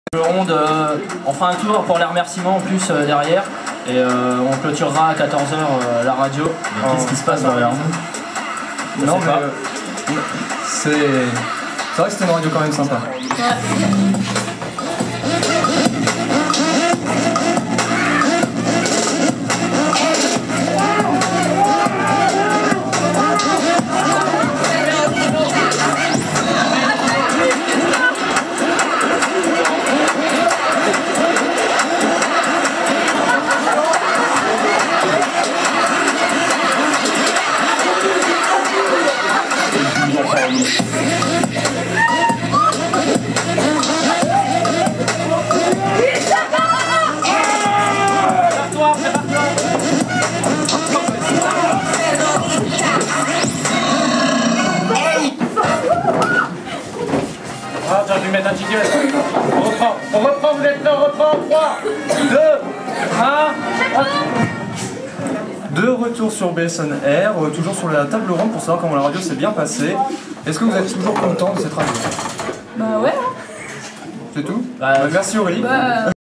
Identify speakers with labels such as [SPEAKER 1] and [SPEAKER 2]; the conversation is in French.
[SPEAKER 1] Le ronde, on fera un tour pour les remerciements en plus derrière et on clôturera à 14h la radio.
[SPEAKER 2] Qu'est-ce qui se passe derrière nous? Non mais c'est vrai que c'était une radio quand même sympa.
[SPEAKER 3] Ah, j'ai dû mettre un jingle. On reprend, vous êtes là, on reprend. 3, 2, 1.
[SPEAKER 2] De retour sur BSN-R, toujours sur la table ronde pour savoir comment la radio s'est bien passée. Est-ce que vous êtes toujours content de cette radio?
[SPEAKER 4] Bah ouais.
[SPEAKER 2] C'est tout?
[SPEAKER 1] Bah,
[SPEAKER 2] Merci Aurélie.